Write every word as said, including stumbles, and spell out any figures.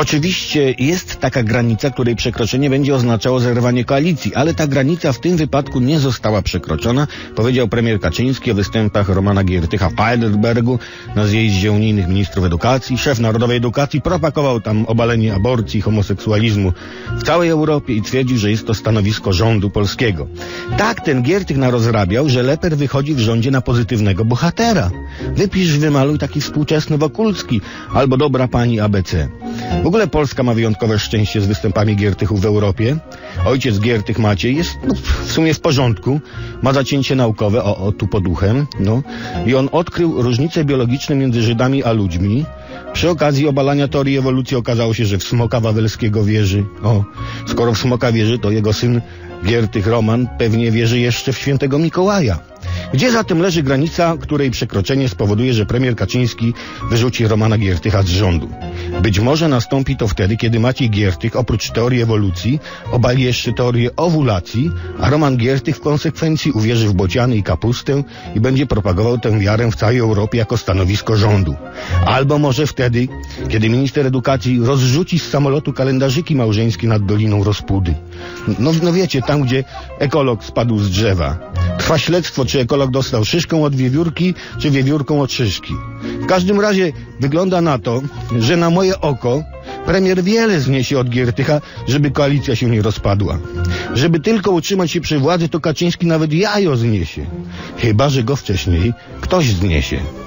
Oczywiście jest taka granica, której przekroczenie będzie oznaczało zerwanie koalicji, ale ta granica w tym wypadku nie została przekroczona, powiedział premier Kaczyński o występach Romana Giertycha w Heidelbergu na zjeździe unijnych ministrów edukacji. Szef Narodowej Edukacji propagował tam obalenie aborcji, homoseksualizmu w całej Europie i twierdził, że jest to stanowisko rządu polskiego. Tak, ten Giertych narozrabiał, że leper wychodzi w rządzie na pozytywnego bohatera. Wypisz, wymaluj taki współczesny Wokulski albo dobra pani A B C. W ogóle Polska ma wyjątkowe szczęście z występami Giertychów w Europie. Ojciec Giertych Maciej jest no, w sumie w porządku. Ma zacięcie naukowe, o, o tu pod uchem. No. I on odkrył różnice biologiczne między Żydami a ludźmi. Przy okazji obalania teorii ewolucji okazało się, że w smoka wawelskiego wierzy. O, skoro w smoka wierzy, to jego syn Giertych Roman pewnie wierzy jeszcze w świętego Mikołaja. Gdzie zatem leży granica, której przekroczenie spowoduje, że premier Kaczyński wyrzuci Romana Giertycha z rządu? Być może nastąpi to wtedy, kiedy Maciej Giertych oprócz teorii ewolucji obali jeszcze teorię owulacji, a Roman Giertych w konsekwencji uwierzy w bociany i kapustę i będzie propagował tę wiarę w całej Europie jako stanowisko rządu. Albo może wtedy, kiedy minister edukacji rozrzuci z samolotu kalendarzyki małżeńskie nad Doliną Rozpudy. No, no wiecie, tam gdzie ekolog spadł z drzewa. Trwa śledztwo, czy ekolog dostał szyszką od wiewiórki, czy wiewiórką od szyszki. W każdym razie wygląda na to, że na moje oko premier wiele zniesie od Giertycha, żeby koalicja się nie rozpadła. Żeby tylko utrzymać się przy władzy, to Kaczyński nawet jajo zniesie. Chyba że go wcześniej ktoś zniesie.